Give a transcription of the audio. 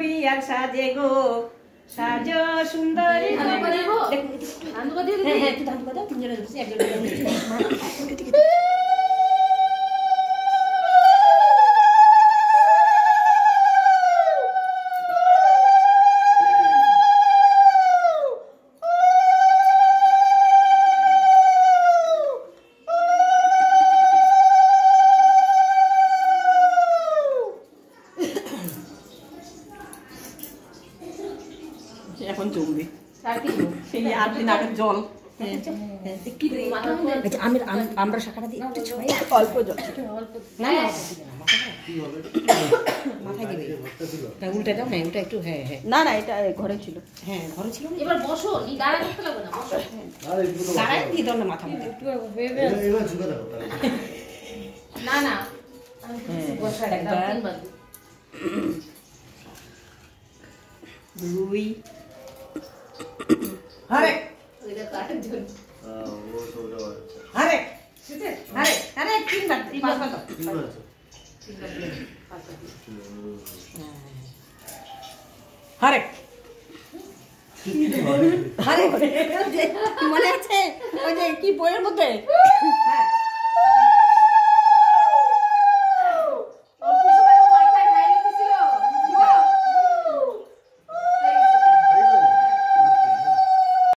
বিয়ার সাজে গো সাজো সুন্দরী এখন জমবে সেই 8 দিন আগের জল আমরা শাখাটা দিই একটু ছয় অল্প জল না মাথায় দিবে উল্টে দাও হ্যাঁ ওটা একটু হ্যাঁ হ্যাঁ না না এটা ঘরে ছিল হ্যাঁ ঘরে ছিল এবার বসো নি দাঁড়া করতে লাগবে না বসো দাঁড়াই দিয়ে দাও না মাথা মধ্যে একটু এবার ঝুঁকে দাও না না বসা একবার দুই আরে ওইটা কাটার জন্য ও সোজা আরে আরে আরে তিনবার আরে আরে মনে আছে ওই যে কি বইয়ের মধ্যে